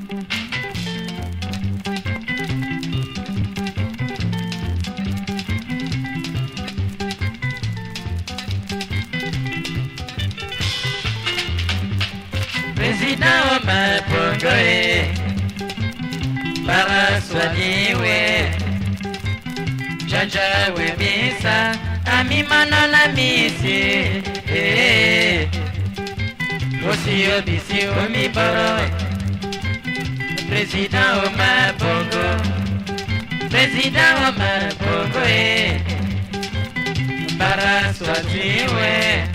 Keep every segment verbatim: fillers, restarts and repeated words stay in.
Président Omar Bongo, para soigner, ouais. Jaja, ouais, bien ça. Ami mano la misi, eh. Aussi obisi omi boro. Président Omar Bongo, Président Omar Bongo, eh. Para soigner, ouais.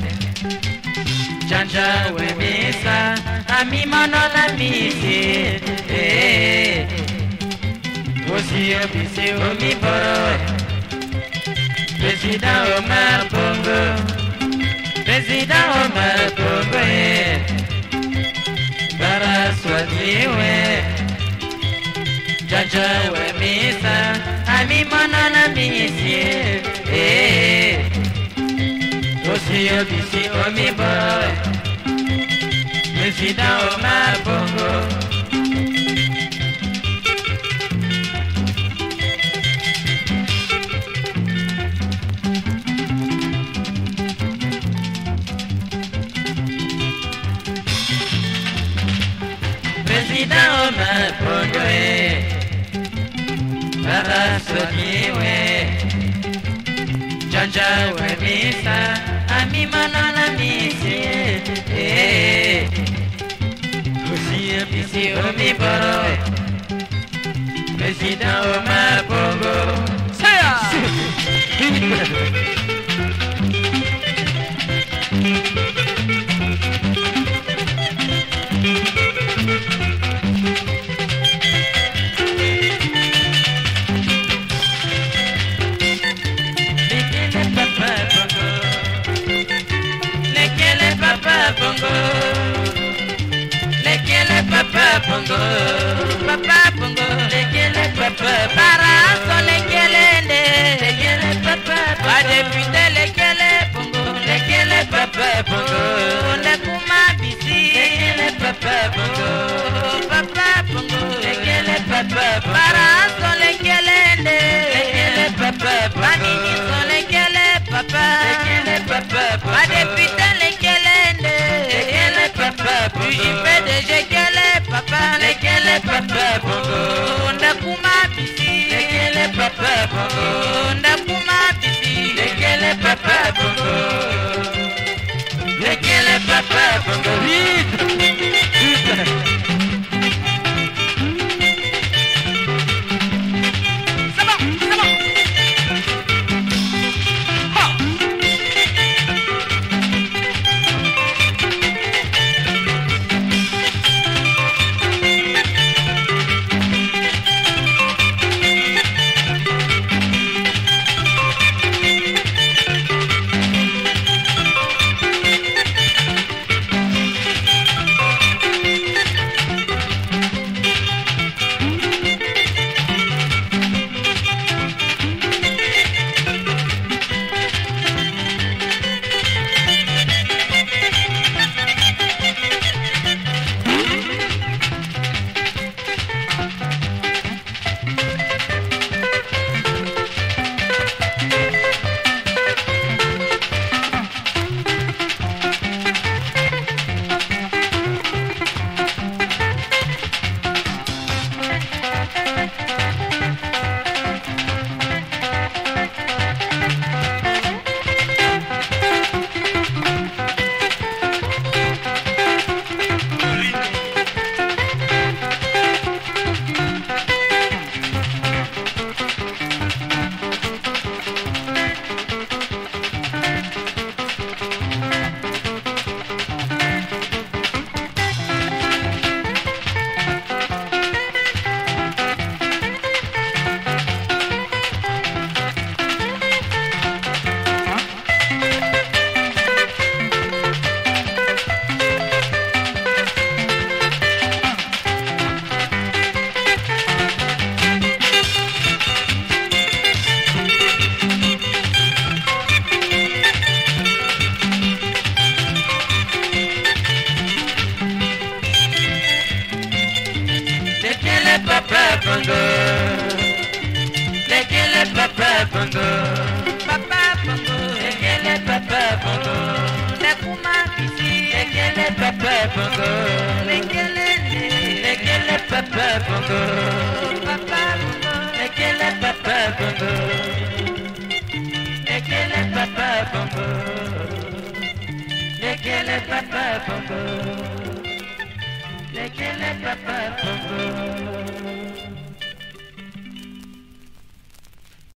Jaja, ouais, bien ça. Ami mano la misi, eh. Aussi obisi omi boro. Président Omar Bongo, Président Omar Bongo, eh. Para soigner, ouais. Jaja, ouais, misa. Ami monana misi, eh. Aussi obisi omi boy. Président Omar Bongo. Président Omar Bongo, eh. Para soigner, ouais. Jaja, ouais, misa. Ami manana misi, eh. Aussi obisi omi boro. Président Omar Bongo. Bongo, lekele papa bongo, papa bongo, lekele papa, paraso lekele nde, lekele papa, pa député lekele bongo, lekele papa bongo, nekuma bisi, lekele papa bongo, papa bongo, lekele papa, paraso lekele nde, lekele papa, pa miniso lekele papa, lekele papa, pa député lekele nde. J P D G kele papa, lekele papa bongo, ndakuma bisi, lekele papa bongo, ndakuma bisi, lekele papa bongo, lekele papa bongo, vite. bongo, papa bongo, lekele papa bongo, lekuma kisi, lekele papa bongo, lekele ne, lekele papa bongo, papa bongo, lekele papa bongo, lekele papa bongo, lekele papa bongo, lekele papa bongo.